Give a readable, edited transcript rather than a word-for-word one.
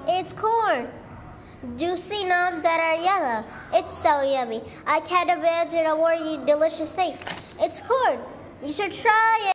It's corn. Juicy knobs that are yellow. It's so yummy. I can't imagine a more delicious thing. It's corn. You should try it.